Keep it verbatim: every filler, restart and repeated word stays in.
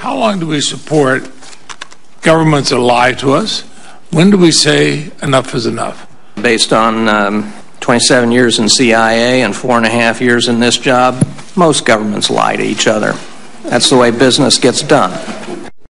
how long do we support governments that lie to us? When do we say enough is enough? Based on um, twenty-seven years in C I A and four and a half years in this job, most governments lie to each other. That's the way business gets done.